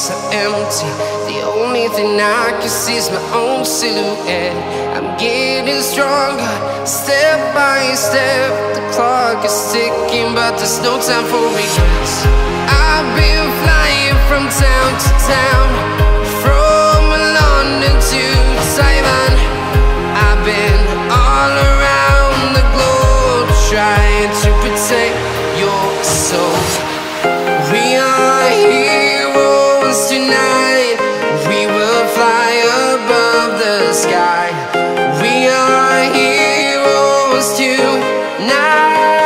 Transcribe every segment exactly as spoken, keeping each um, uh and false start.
so empty. The only thing I can see is my own silhouette. I'm getting stronger, step by step. The clock is ticking, but there's no time for regrets. I've been flying from town to town, from London to Taiwan. I've been all around the globe, trying to protect your soul. We are heroes tonight. We will fly above the sky. We are heroes tonight.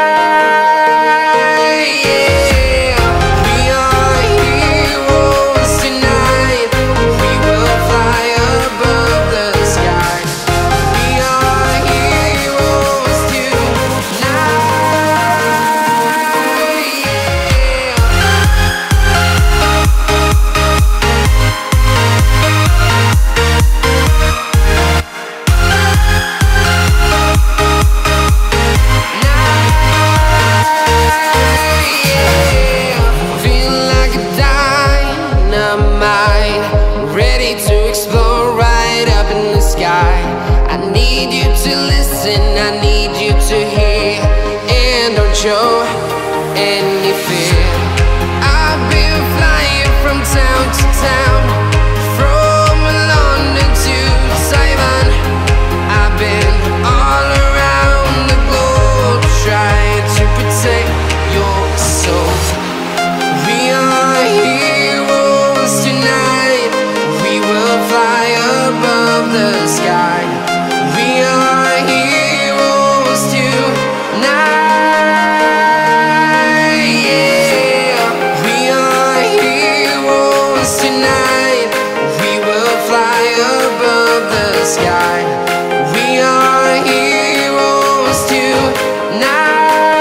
Yeah. We are heroes tonight. We will fly above the sky. We are heroes tonight. Ready to explore right up in the sky. I need you to listen, I need you to hear, and don't show any fear. I've been flying from town to town, from London to Taiwan. I've been all around the globe, trying to protect your soul. We are heroes tonight. We will fly above the sky. We are heroes tonight. Yeah. We are heroes tonight. We will fly above the sky. We are heroes tonight.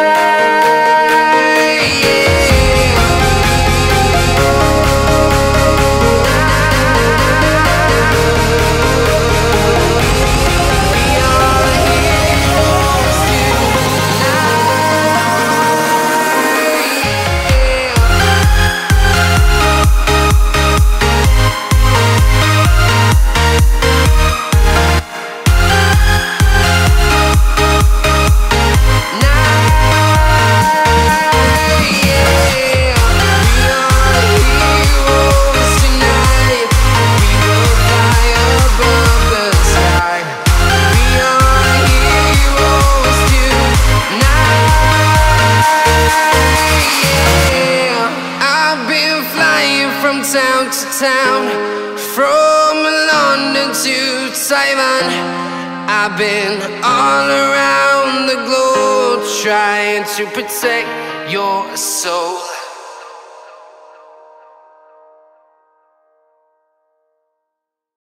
Town to town, from London to Taiwan. I've been all around the globe, trying to protect your soul.